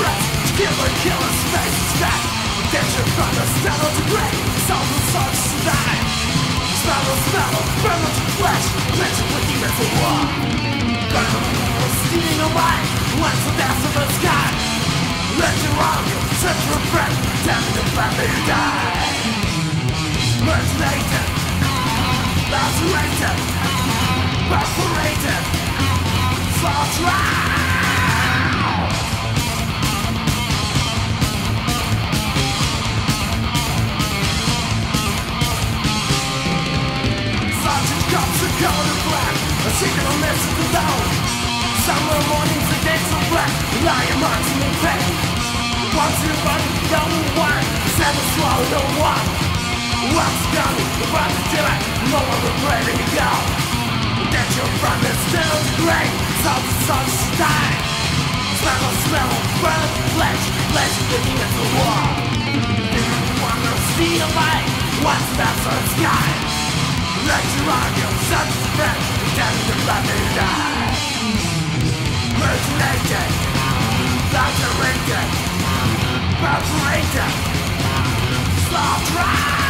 press to kill and kill his face instead. Get your brother, stand on the grave, souls and souls to die. Smell of, burn of flesh, legend with demons of war. Burn of stealing away, lands of death of the sky. Let you wrong you, search for breath, damn the blood that you die. Mutilated, lacerated, perforated, slaughtered. Cops are cold and black, a secret on this of the dawn. Summer mornings, the days of black, lying marks in pain. Once in a body, the only one, seven swallowed no one. Once gone, the body till I no longer ready to go. Get your front and still in the grave, souls and souls to die. Smell, burn of flesh, legend with demons of war. Didn't want to see a light, once that's on the sky. Let you on your son's friend, down to the blood they die. Mutilated, lacerated, perforated, slaughtered.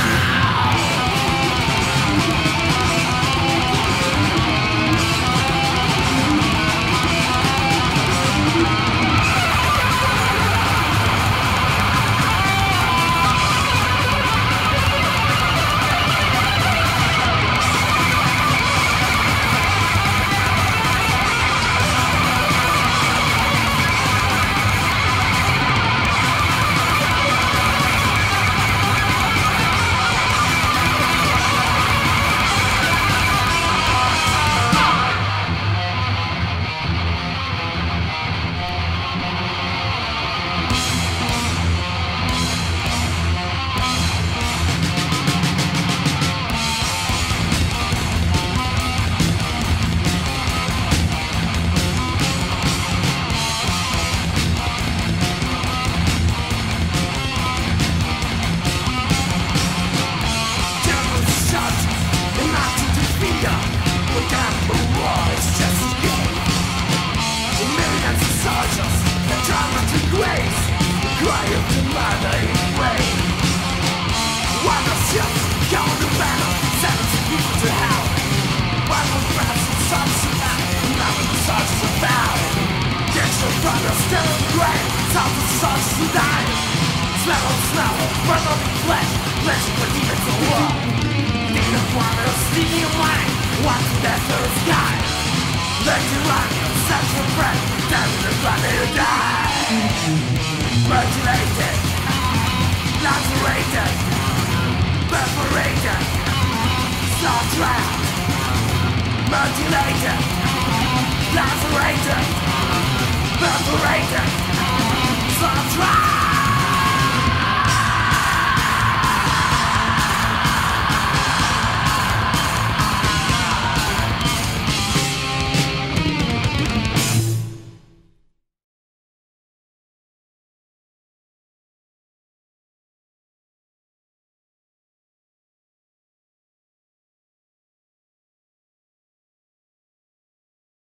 Mutilated, lacerated, perforated, slaughtered.